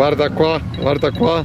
Guarda qua, guarda qua.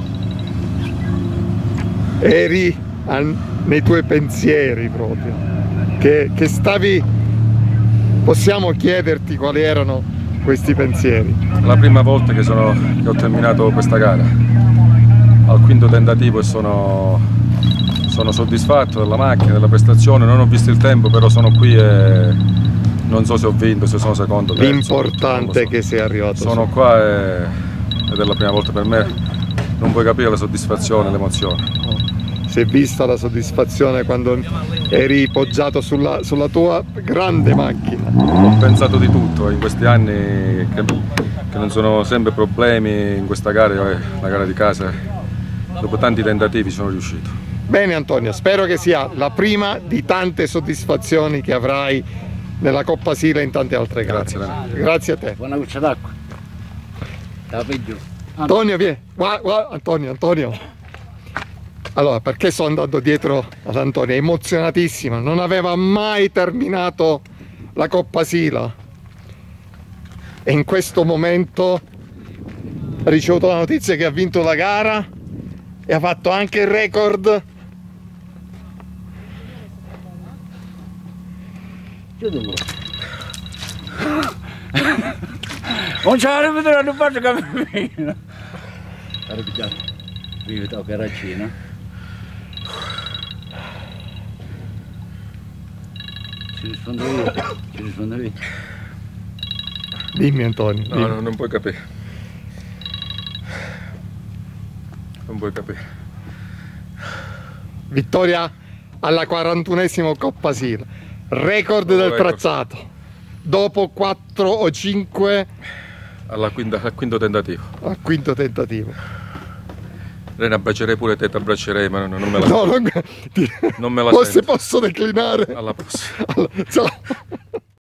Eri nei tuoi pensieri proprio. Che stavi... Possiamo chiederti quali erano questi pensieri? La prima volta che ho terminato questa gara, al quinto tentativo, e sono soddisfatto della macchina, della prestazione. Non ho visto il tempo, però sono qui e non so se ho vinto, se sono secondo. L'importante è che sei arrivato. Sono qua ed è la prima volta per me. Non puoi capire la soddisfazione, l'emozione. Si è vista la soddisfazione quando eri poggiato sulla tua grande macchina. Ho pensato di tutto in questi anni, che non sono sempre problemi in questa gara, la gara di casa. Dopo tanti tentativi sono riuscito. Bene Antonio, spero che sia la prima di tante soddisfazioni che avrai nella Coppa Sila e in tante altre gare. Grazie Renato. Grazie a te. Buona goccia d'acqua. Antonio, vieni. Guarda, Antonio. Allora, perché sto andando dietro ad Antonio? È emozionatissimo, non aveva mai terminato la Coppa Sila e in questo momento ha ricevuto la notizia che ha vinto la gara e ha fatto anche il record. Non c'è la vedere, non faccio cammino. Vive da caracina. Ci rispondo io. Dimmi Antonio. No, dimmi. no, non puoi capire. Non puoi capire. Vittoria alla 41esima Coppa Sila. Record del tracciato. Dopo 4 o 5 Al quinto tentativo. al quinto tentativo. Rena, abbraccerei pure te, ti abbraccerei, ma non me la... No, non me la forse sento. posso declinare. Alla prossima. Ciao.